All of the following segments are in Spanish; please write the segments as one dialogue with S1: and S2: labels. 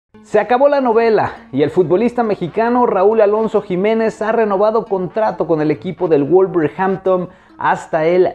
S1: Se acabó la novela y el futbolista mexicano Raúl Alonso Jiménez ha renovado contrato con el equipo del Wolverhampton hasta el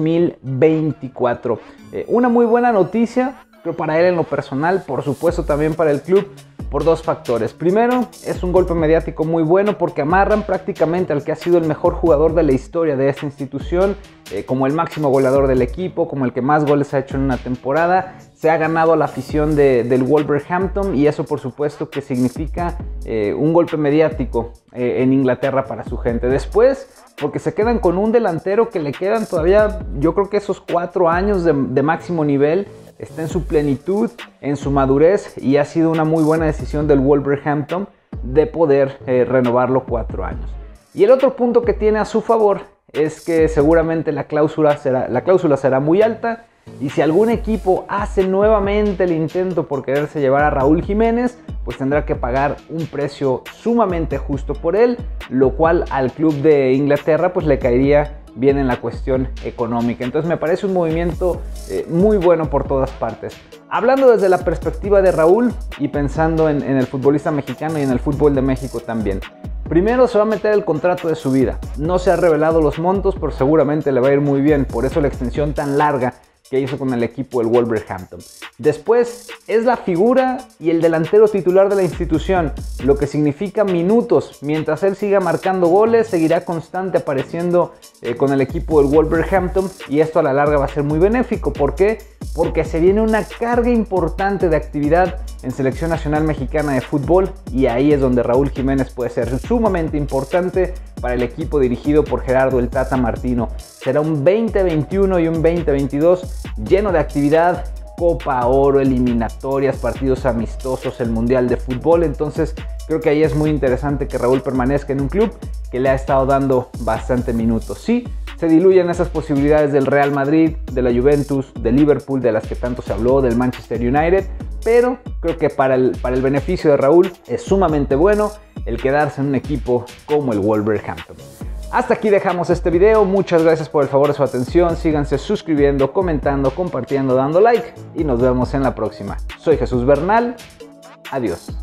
S1: 2024. Una muy buena noticia, creo, para él en lo personal, por supuesto también para el club, por dos factores. Primero, es un golpe mediático muy bueno porque amarran prácticamente al que ha sido el mejor jugador de la historia de esta institución, como el máximo goleador del equipo, como el que más goles ha hecho en una temporada. Se ha ganado a la afición del Wolverhampton y eso por supuesto que significa un golpe mediático en Inglaterra para su gente. Después, porque se quedan con un delantero que le quedan todavía, yo creo que esos 4 años de máximo nivel. Está en su plenitud, en su madurez, y ha sido una muy buena decisión del Wolverhampton de poder renovarlo 4 años. Y el otro punto que tiene a su favor es que seguramente la cláusula será muy alta, y si algún equipo hace nuevamente el intento por quererse llevar a Raúl Jiménez, pues tendrá que pagar un precio sumamente justo por él, lo cual al club de Inglaterra pues le caería bien en la cuestión económica. Entonces me parece un movimiento muy bueno por todas partes. Hablando desde la perspectiva de Raúl y pensando en el futbolista mexicano y en el fútbol de México también. Primero, se va a meter el contrato de su vida. No se han revelado los montos, pero seguramente le va a ir muy bien. Por eso la extensión tan larga que hizo con el equipo del Wolverhampton. Después, es la figura y el delantero titular de la institución, lo que significa minutos. Mientras él siga marcando goles, seguirá constante apareciendo con el equipo del Wolverhampton, y esto a la larga va a ser muy benéfico. ¿Por qué? Porque se viene una carga importante de actividad en Selección Nacional Mexicana de Fútbol, y ahí es donde Raúl Jiménez puede ser sumamente importante para el equipo dirigido por Gerardo el Tata Martino. Será un 2021 y un 2022 lleno de actividad, Copa Oro, eliminatorias, partidos amistosos, el Mundial de Fútbol. Entonces creo que ahí es muy interesante que Raúl permanezca en un club que le ha estado dando bastante minutos. Sí, se diluyen esas posibilidades del Real Madrid, de la Juventus, de Liverpool, de las que tanto se habló, del Manchester United, pero creo que para el beneficio de Raúl es sumamente bueno el quedarse en un equipo como el Wolverhampton. Hasta aquí dejamos este video, muchas gracias por el favor de su atención, síganse suscribiendo, comentando, compartiendo, dando like y nos vemos en la próxima. Soy Jesús Bernal, adiós.